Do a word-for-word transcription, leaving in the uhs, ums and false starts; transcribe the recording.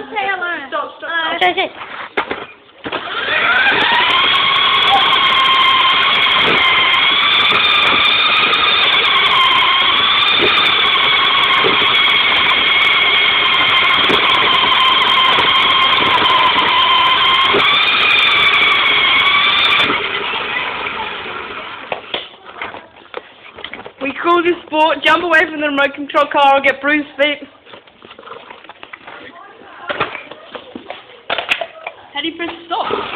say hello. Stop, stop, Uh, stop. okay, okay. We call this sport jump away from the remote control car or get bruised feet. How do you press stop?